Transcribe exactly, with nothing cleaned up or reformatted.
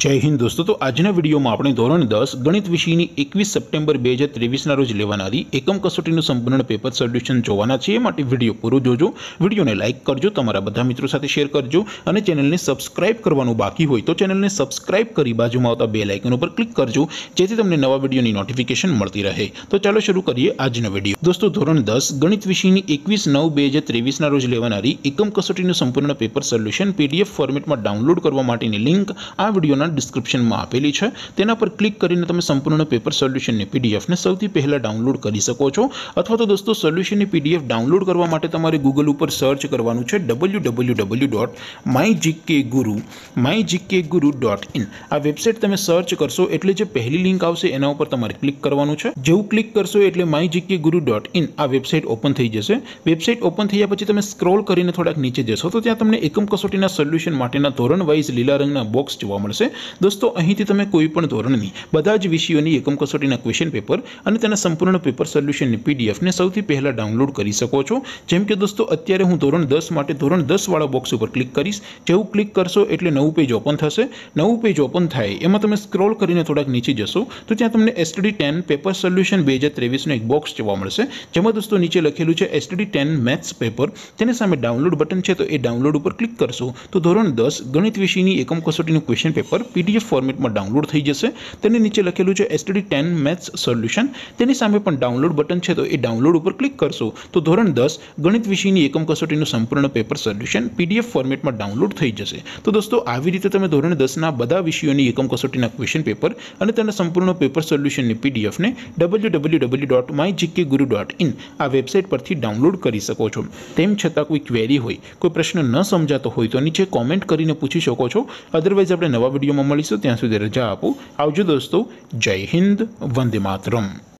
जय हिंद दोस्तों। तो आज वीडियो में આપણે ધોરણ દસ ગણિત વિષયની એકવીસ સપ્ટેમ્બર બે હજાર ત્રેવીસના રોજ લેવાનારી એકમ કસોટીનું સંપૂર્ણ પેપર સોલ્યુશન જોવાના છે। માટે વિડીયો પૂરો જોજો, વિડીયોને લાઇક કરજો, તમારા બધા મિત્રો સાથે શેર કરજો અને ચેનલને સબસ્ક્રાઇબ કરવાનું બાકી હોય તો ચેનલને સબસ્ક્રાઇબ કરી બાજુમાં આવતા બેલ આઇકન ઉપર ક્લિક કરજો, જેથી તમને નવા વિડીયોની નોટિફિકેશન મળતી રહે। તો ચાલો શરૂ કરીએ આજનો વિડીયો। દોસ્તો ધોરણ દસ ગણિત વિષયની એકવીસ નવ બે હજાર ત્રેવીસના રોજ લેવાનારી એકમ કસોટીનું સંપૂર્ણ પેપર સોલ્યુશન પીડીએફ ફોર્મેટમાં ડાઉનલોડ કરવા માટેની લિંક આ વિડીયોના डिस्क्रिप्शन में आपेली है। तेना पर क्लिक करीने तमे संपूर्ण पेपर सोल्यूशन ने पीडीएफ ने सौथी पहला डाउनलॉड करी सको छो। अथवा तो दोस्तों सोल्यूशन ने पीडीएफ डाउनलॉड करवा माटे तमारे गूगल पर सर्च करवानुं छे W W W dot my GK guru my GK guru dot in. आ वेबसाइट तमे सर्च करशो एटले जे पहली लिंक आवशे एना उपर तमारे क्लिक करवानुं छे। जेवुं क्लिक करशो एटले my GK guru dot in आ वेबसाइट ओपन थई जशे। वेबसाइट ओपन थया पछी तमे स्क्रॉल करीने थोड़ाक नीचे जशो तो त्यां तमने एकम कसोटीना सोल्यूशन माटेना धोरण वाइज लीला रंगना बॉक्स जोवा मळशे। दोस्तों અહીંથી તમે કોઈ પણ ધોરણની બધા જ વિષયોની એકમ કસોટીના ક્વેશ્ચન પેપર અને તેના સંપૂર્ણ પેપર સોલ્યુશનની પીડીએફ ને સૌથી પહેલા ડાઉનલોડ કરી શકો છો। જેમ કે દોસ્તો અત્યારે હું ધોરણ દસ માટે ધોરણ દસ વાળા બોક્સ ઉપર ક્લિક કરીશ। જેવું ક્લિક કરશો એટલે નવું પેજ ઓપન થશે। નવું પેજ ઓપન થાય એમાં તમે સ્ક્રોલ કરીને થોડાક નીચે જશો તો ત્યાં તમને એસટીડી ટેન પેપર સોલ્યુશન બે હજાર ત્રેવીસનો એક બોક્સ જોવા મળશે, જેમાં દોસ્તો નીચે લખેલું છે એસટીડી ટેન મેથ્સ પેપર। તેની સામે ડાઉનલોડ બટન છે, તો એ ડાઉનલોડ ઉપર ક્લિક કરશો તો ધોરણ દસ ગણિત વિષયની એકમ કસોટીનું ક્વેશ્ચન પેપર પીડીએફ ફોર્મેટ में डाउनलॉड थी जैसे। तेने नीचे लखेलू है एसटीडी टेन मैथ्स सोल्यूशन। तेनी सामे पण डाउनलॉड बटन है, तो ये डाउनलॉड पर क्लिक करशो तो धोरण दस गणित विषयनी एकम कसोटीનું संपूर्ण पेपर सोल्यूशन पीडीएफ फॉर्मेट में डाउनलॉड थी जैसे। तो दोस्तों આવી રીતે તમે ધોરણ દસ ના બધા વિષયોની એકમ કસોટીના ક્વેશ્ચન પેપર અને તેના સંપૂર્ણ પેપર સોલ્યુશનની પીડીએફ ને W W W dot my GK guru dot in આ વેબસાઇટ પરથી ડાઉનલોડ કરી શકો છો। તેમ છતાં કોઈ ક્વેરી હોય, કોઈ પ્રશ્ન ન સમજાતો હોય તો નીચે કોમેન્ટ કરીને પૂછી શકો છો। અધરવાઇઝ આપણે નવા વિડીયોમાં મળીશું, ત્યાં સુધી રજા આપો। આવજો दोस्तों। जय हिंद, वंदे मातरम।